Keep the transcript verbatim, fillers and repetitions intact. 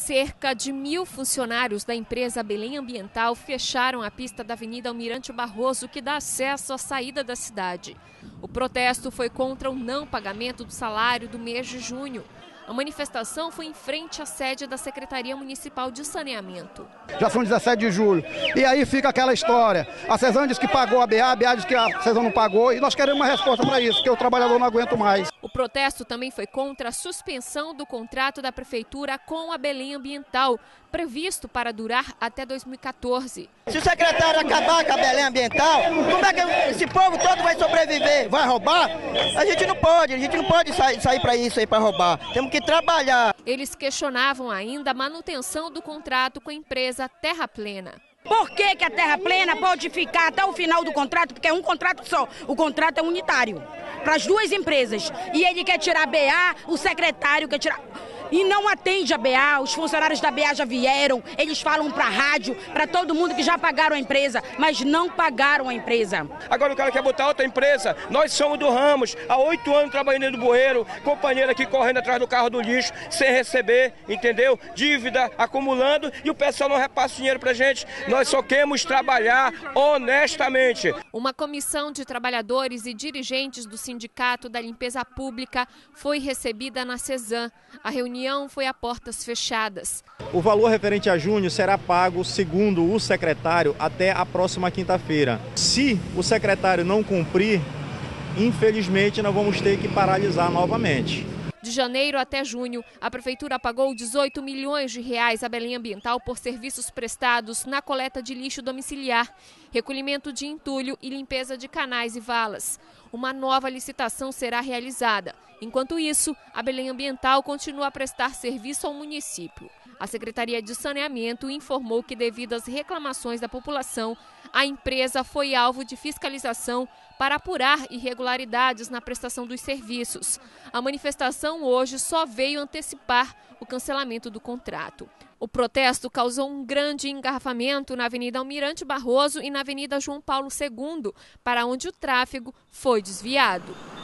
Cerca de mil funcionários da empresa Belém Ambiental fecharam a pista da Avenida Almirante Barroso, que dá acesso à saída da cidade. O protesto foi contra o não pagamento do salário do mês de junho. A manifestação foi em frente à sede da Secretaria Municipal de Saneamento. Já são dezessete de julho. E aí fica aquela história. A Cesan diz que pagou a B A, a B A diz que a Cesan não pagou. E nós queremos uma resposta para isso, porque o trabalhador não aguenta mais. O protesto também foi contra a suspensão do contrato da Prefeitura com a Belém Ambiental, previsto para durar até dois mil e quatorze. Se o secretário acabar com a Belém Ambiental, como é que esse povo todo vai sobreviver? Vai roubar? A gente não pode, a gente não pode sair, sair para isso aí, para roubar. Temos que trabalhar. Eles questionavam ainda a manutenção do contrato com a empresa Terra Plena. Por que que a Terra Plena pode ficar até o final do contrato? Porque é um contrato só. O contrato é unitário para as duas empresas. E ele quer tirar a B A, o secretário quer tirar... E não atende a B A, os funcionários da B A já vieram, eles falam para a rádio, para todo mundo que já pagaram a empresa, mas não pagaram a empresa. Agora o cara quer botar outra empresa, nós somos do Ramos, há oito anos trabalhando dentro do bueiro, companheiro aqui correndo atrás do carro do lixo, sem receber, entendeu? Dívida acumulando e o pessoal não repassa dinheiro pra gente. Nós só queremos trabalhar honestamente. Uma comissão de trabalhadores e dirigentes do Sindicato da Limpeza Pública foi recebida na Cesan. A reunião foi a portas fechadas. O valor referente a junho será pago, segundo o secretário, até a próxima quinta-feira. Se o secretário não cumprir, infelizmente nós vamos ter que paralisar novamente. De janeiro até junho, a Prefeitura pagou dezoito milhões de reais à Belém Ambiental por serviços prestados na coleta de lixo domiciliar, recolhimento de entulho e limpeza de canais e valas. Uma nova licitação será realizada. Enquanto isso, a Belém Ambiental continua a prestar serviço ao município. A Secretaria de Saneamento informou que, devido às reclamações da população, a empresa foi alvo de fiscalização para apurar irregularidades na prestação dos serviços. A manifestação hoje só veio antecipar o cancelamento do contrato. O protesto causou um grande engarrafamento na Avenida Almirante Barroso e na Avenida João Paulo segundo, para onde o tráfego foi desviado.